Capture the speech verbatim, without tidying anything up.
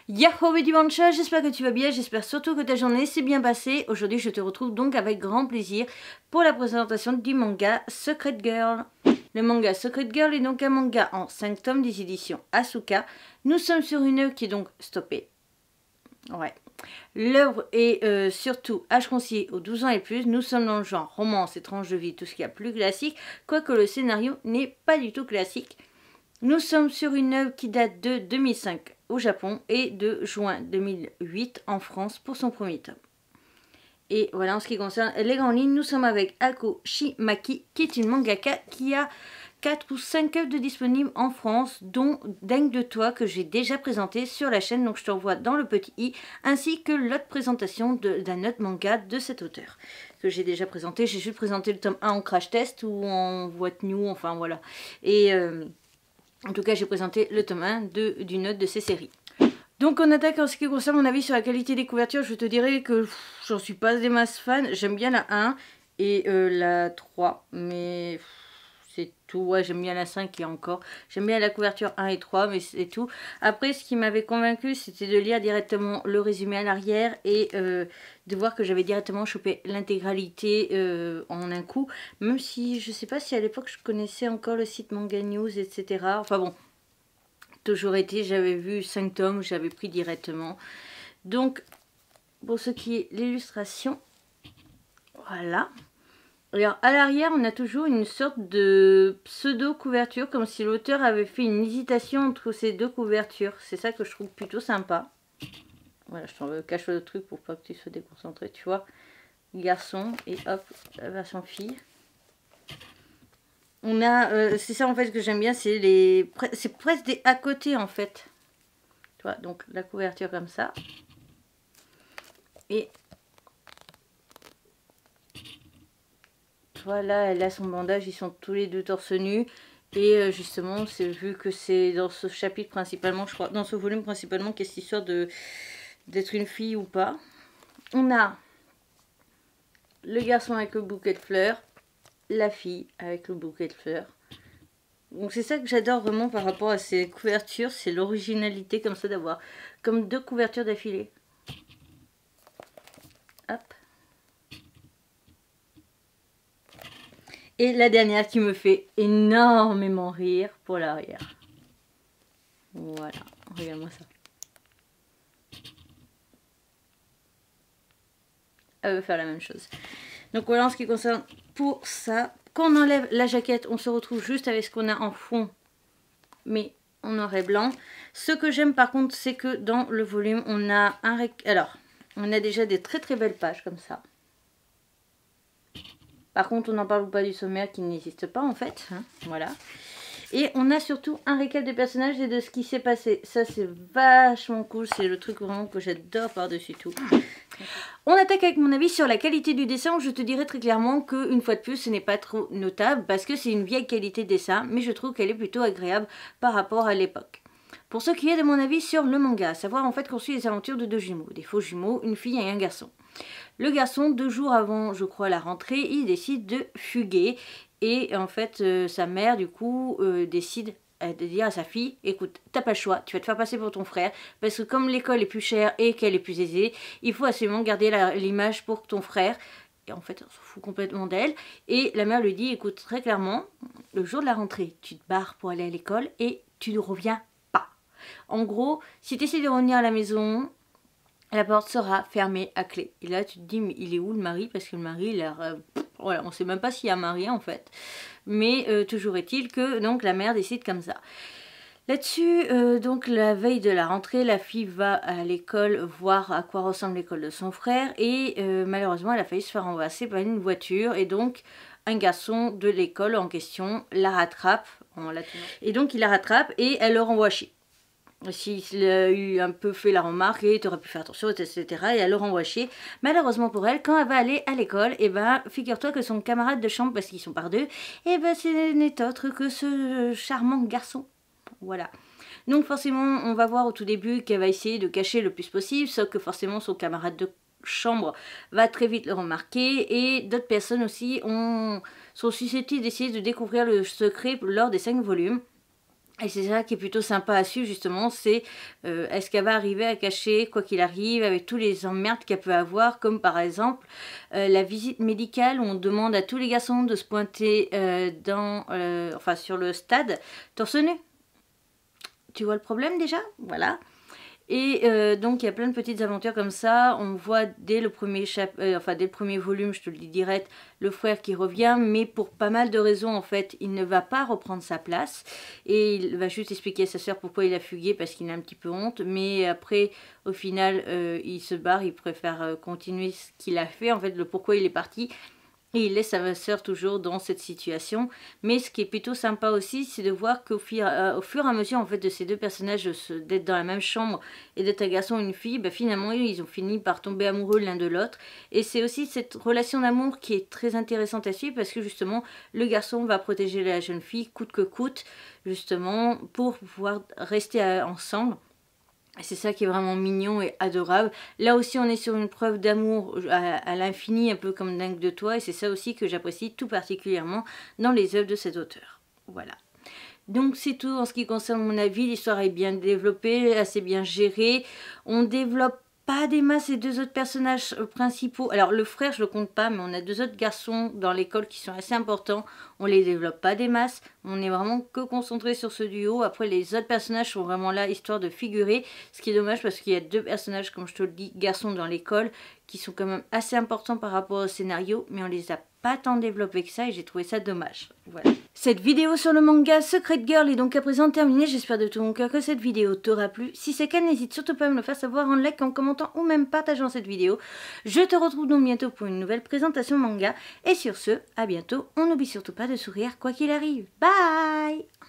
Yahoo dimanche, j'espère que tu vas bien, j'espère surtout que ta journée s'est bien passée. Aujourd'hui je te retrouve donc avec grand plaisir pour la présentation du manga Secret Girl. Le manga Secret Girl est donc un manga en cinq tomes des éditions Asuka. Nous sommes sur une œuvre qui est donc stoppée. Ouais. L'œuvre est euh, surtout âge conseillé aux douze ans et plus. Nous sommes dans le genre romance, étrange de vie, tout ce qu'il y a plus classique, quoique le scénario n'est pas du tout classique. Nous sommes sur une œuvre qui date de deux mille cinq au Japon et de juin deux mille huit en France pour son premier tome. Et voilà, en ce qui concerne les grandes lignes, nous sommes avec Ako Shimaki, qui est une mangaka qui a quatre ou cinq œuvres de disponibles en France, dont Dingue de toi, que j'ai déjà présenté sur la chaîne, donc je te revois dans le petit i, ainsi que l'autre présentation d'un autre manga de cet auteur, que j'ai déjà présenté. J'ai juste présenté le tome un en crash test ou en what new, enfin voilà. Et... Euh, En tout cas, j'ai présenté le tome un d'une autre de ces séries. Donc on attaque en ce qui concerne mon avis sur la qualité des couvertures. Je te dirais que j'en suis pas des masses fans. J'aime bien la un et euh, la trois. Mais c'est tout. Ouais, j'aime bien la cinq et encore. J'aime bien la couverture un et trois, mais c'est tout. Après, ce qui m'avait convaincu, c'était de lire directement le résumé à l'arrière et euh, de voir que j'avais directement chopé l'intégralité euh, en un coup. Même si, je sais pas si à l'époque, je connaissais encore le site Manga News, et cetera. Enfin bon, toujours été, j'avais vu cinq tomes, j'avais pris directement. Donc, pour ce qui est l'illustration, voilà. Alors, à l'arrière, on a toujours une sorte de pseudo-couverture, comme si l'auteur avait fait une hésitation entre ces deux couvertures. C'est ça que je trouve plutôt sympa. Voilà, je t'en cache le truc pour pas que tu sois déconcentré, tu vois. Garçon, et hop, la version fille. On a, euh, c'est ça en fait que j'aime bien, c'est les, c'est presque des à côté en fait. Tu vois, donc la couverture comme ça. Et... voilà, elle a son bandage, ils sont tous les deux torse nus. Et euh, justement, c'est vu que c'est dans ce chapitre principalement, je crois, dans ce volume principalement, qu'est-ce histoire de d'être une fille ou pas. On a le garçon avec le bouquet de fleurs, la fille avec le bouquet de fleurs. Donc c'est ça que j'adore vraiment par rapport à ces couvertures, c'est l'originalité comme ça d'avoir comme deux couvertures d'affilée. Hop. Et la dernière qui me fait énormément rire pour l'arrière. Voilà, regarde-moi ça. Elle veut faire la même chose. Donc voilà en ce qui concerne pour ça. Quand on enlève la jaquette, on se retrouve juste avec ce qu'on a en fond, mais en noir et blanc. Ce que j'aime par contre, c'est que dans le volume, on a un... Alors, on a déjà des très très belles pages comme ça. Par contre, on n'en parle pas du sommaire qui n'existe pas en fait. Hein, voilà. Et on a surtout un récap des personnages et de ce qui s'est passé. Ça, c'est vachement cool. C'est le truc vraiment que j'adore par-dessus tout. On attaque avec mon avis sur la qualité du dessin. Où je te dirais très clairement qu'une fois de plus, ce n'est pas trop notable. Parce que c'est une vieille qualité de dessin. Mais je trouve qu'elle est plutôt agréable par rapport à l'époque. Pour ce qui est de mon avis sur le manga, à savoir en fait qu'on suit les aventures de deux jumeaux. Des faux jumeaux, une fille et un garçon. Le garçon, deux jours avant, je crois, la rentrée, il décide de fuguer. Et en fait, euh, sa mère, du coup, euh, décide euh, de dire à sa fille, écoute, t'as pas le choix, tu vas te faire passer pour ton frère. Parce que comme l'école est plus chère et qu'elle est plus aisée, il faut absolument garder l'image pour ton frère. Et en fait, on s'en fout complètement d'elle. Et la mère lui dit, écoute, très clairement, le jour de la rentrée, tu te barres pour aller à l'école et tu ne reviens pas. En gros, si tu essaies de revenir à la maison... la porte sera fermée à clé. Et là, tu te dis, mais il est où le mari? Parce que le mari, il a, euh, voilà, on ne sait même pas s'il y a un mari en fait. Mais euh, toujours est-il que donc la mère décide comme ça. Là-dessus, euh, donc la veille de la rentrée, la fille va à l'école voir à quoi ressemble l'école de son frère. Et euh, malheureusement, elle a failli se faire renverser par une voiture. Et donc, un garçon de l'école en question la rattrape. En la et donc, il la rattrape et elle le renvoie chier. S'il a eu un peu fait la remarque, et tu aurais pu faire attention, et cetera. Et elle le renvoie chier. Malheureusement pour elle, quand elle va aller à l'école, et ben figure-toi que son camarade de chambre, parce qu'ils sont par deux, et ben ce n'est autre que ce charmant garçon. Voilà. Donc forcément, on va voir au tout début qu'elle va essayer de cacher le plus possible, sauf que forcément son camarade de chambre va très vite le remarquer, et d'autres personnes aussi ont, sont susceptibles d'essayer de découvrir le secret lors des cinq volumes. Et c'est ça qui est plutôt sympa à suivre justement, c'est euh, est-ce qu'elle va arriver à cacher quoi qu'il arrive avec tous les emmerdes qu'elle peut avoir, comme par exemple euh, la visite médicale où on demande à tous les garçons de se pointer euh, dans, euh, enfin, sur le stade torse nu. Tu vois le problème déjà? Voilà. Et euh, donc il y a plein de petites aventures comme ça. On voit dès le premier chap euh, enfin dès le premier volume, je te le dis direct, le frère qui revient, mais pour pas mal de raisons en fait, il ne va pas reprendre sa place et il va juste expliquer à sa soeur pourquoi il a fugué parce qu'il a un petit peu honte. Mais après, au final, euh, il se barre, il préfère euh, continuer ce qu'il a fait en fait, le pourquoi il est parti. Et il laisse sa sœur toujours dans cette situation. Mais ce qui est plutôt sympa aussi, c'est de voir qu'au fur, euh, au fur et à mesure en fait, de ces deux personnages, d'être dans la même chambre et d'être un garçon et une fille, bah, finalement ils ont fini par tomber amoureux l'un de l'autre. Et c'est aussi cette relation d'amour qui est très intéressante à suivre parce que justement le garçon va protéger la jeune fille coûte que coûte, justement pour pouvoir rester à, ensemble. C'est ça qui est vraiment mignon et adorable. Là aussi, on est sur une preuve d'amour à, à l'infini, un peu comme Dingue de toi. Et c'est ça aussi que j'apprécie tout particulièrement dans les œuvres de cet auteur. Voilà. Donc c'est tout en ce qui concerne mon avis. L'histoire est bien développée, assez bien gérée. On développe pas des masses les deux autres personnages principaux. Alors le frère, je le compte pas, mais on a deux autres garçons dans l'école qui sont assez importants. On les développe pas des masses. On est vraiment que concentré sur ce duo. Après, les autres personnages sont vraiment là, histoire de figurer. Ce qui est dommage parce qu'il y a deux personnages, comme je te le dis, garçons dans l'école, qui sont quand même assez importants par rapport au scénario, mais on les a pas tant développés que ça et j'ai trouvé ça dommage. Voilà. Cette vidéo sur le manga Secret Girl est donc à présent terminée. J'espère de tout mon cœur que cette vidéo t'aura plu. Si c'est le cas, n'hésite surtout pas à me le faire savoir en like, en commentant ou même partageant cette vidéo. Je te retrouve donc bientôt pour une nouvelle présentation manga. Et sur ce, à bientôt. On n'oublie surtout pas de sourire quoi qu'il arrive. Bye!